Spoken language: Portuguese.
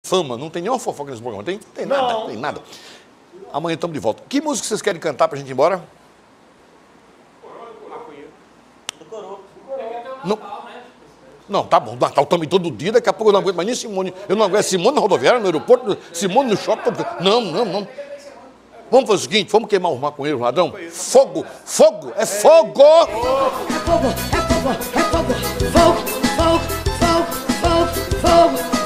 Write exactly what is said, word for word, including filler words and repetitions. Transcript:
fama, não tem nenhuma fofoca nesse programa, tem, tem nada, não tem nada. Amanhã estamos de volta. Que música vocês querem cantar pra gente ir embora? Não, não, tá bom, Natal também todo dia, daqui a pouco eu não aguento mais nem Simone. Eu não aguento Simone na rodoviária, no aeroporto, Simone no shopping. Não, não, não. Vamos fazer o seguinte, vamos queimar os maconheiros, ladrão? Fogo, fogo, é fogo! É fogo, é fogo, é fogo, fogo, fogo, fogo, fogo, fogo.